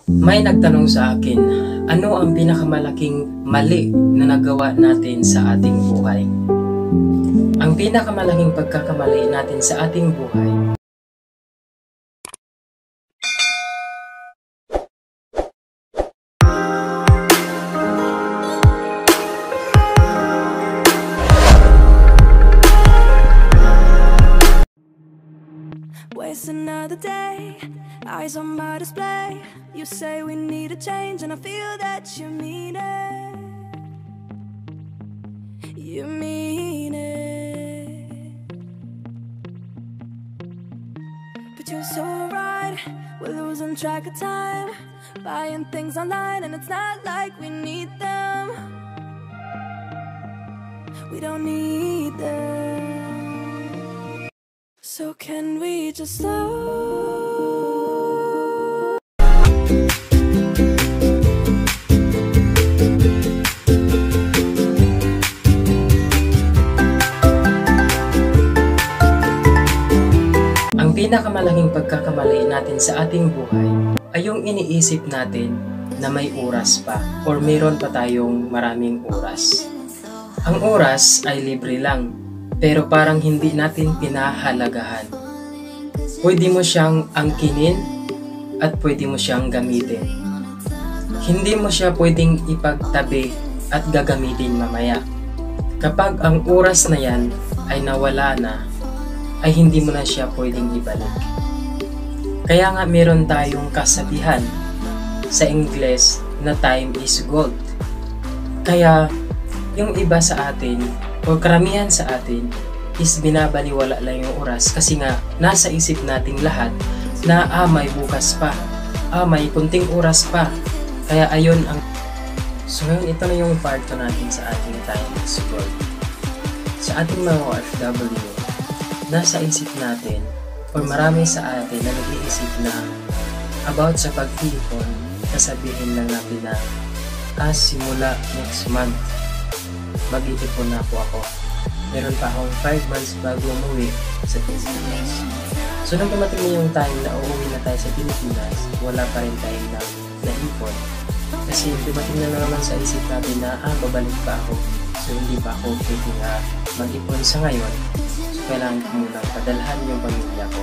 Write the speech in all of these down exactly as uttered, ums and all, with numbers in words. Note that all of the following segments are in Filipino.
May nagtanong sa akin, ano ang pinakamalaking mali na nagawa natin sa ating buhay? Ang pinakamalaking pagkakamali natin sa ating buhay Waste another day, eyes on my display. You say we need a change and I feel that you mean it. You mean it. But you're so right, we're losing track of time, buying things online and it's not like we need them. We don't need them. So can we just slow? Ang pinakamalaking pagkakamali natin sa ating buhay ay yung iniisip natin na may oras pa or meron pa tayong maraming oras. Ang oras ay libre lang, pero parang hindi natin pinahalagahan. Pwede mo siyang angkinin at pwede mo siyang gamitin. Hindi mo siya pwedeng ipagtabi at gagamitin mamaya. Kapag ang oras na yan ay nawala na, ay hindi mo na siya pwedeng ibalik. Kaya nga meron tayong kasabihan sa Ingles na time is gold. Kaya yung iba sa atin o karamihan sa atin is binabaliwala lang yung oras kasi nga nasa isip nating lahat na ah may bukas pa, ah may kunting oras pa. Kaya ayun ang... So ngayon ito na yung part natin sa ating time is gold. Sa ating mga O F W, nasa isip natin o marami sa atin na nag-iisip na about sa pag-ipon, sasabihin lang natin na ah simula next month mag-iipon na po ako. Meron pa akong five months bago umuwi sa Pilipinas. So nung dumating na yung time na uuwi na tayo sa Pilipinas, wala pa rin tayo na naipon. Kasi dumating na naman sa isip natin na ah, babalik pa ako. So hindi pa ako pwede na mag-ipon sa ngayon. So kailangan ko munang padalhan yung pamilya ko.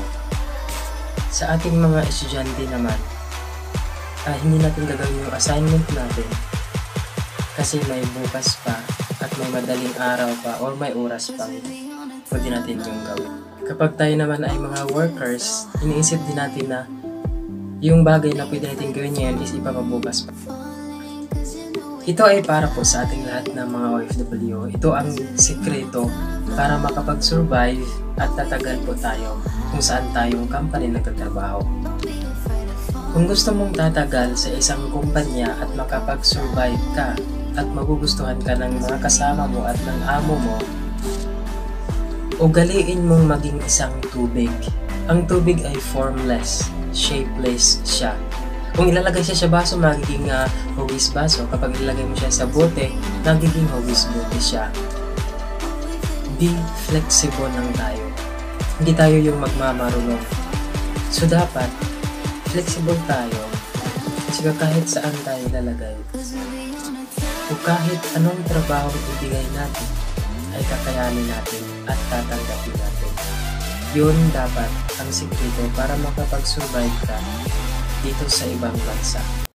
Sa ating mga estudyante naman, ah, hindi natin gagawin yung assignment natin kasi may bukas pa at may madaling araw pa or may oras pa pwede natin yung gawin. Kapag tayo naman ay mga workers, iniisip din natin na yung bagay na pwede natin gawin ngayon is ipapabukas pa. Ito ay para po sa ating lahat ng mga O F W. Ito ang sekreto para makapag-survive at tatagal po tayo kung saan tayong company nagtatrabaho. Kung gusto mong tatagal sa isang kumpanya at makapag-survive ka at magugustuhan ka ng mga kasama mo at ng amo mo, ugaliin mong maging isang tubig. Ang tubig ay formless, shapeless siya. Kung ilalagay siya sa baso, magiging uh, hugis baso. Kapag ilalagay mo siya sa bote, magiging hugis bote siya. Be flexible lang tayo. Hindi tayo yung magmamarunong. So dapat, flexible tayo. Sige, kahit saan tayo lalagay. O kahit anong trabaho ibigay natin, ay kakayanin natin at tatanggapin natin. Yun dapat ang sikreto para makapag-survive ka dito sa ibang bansa.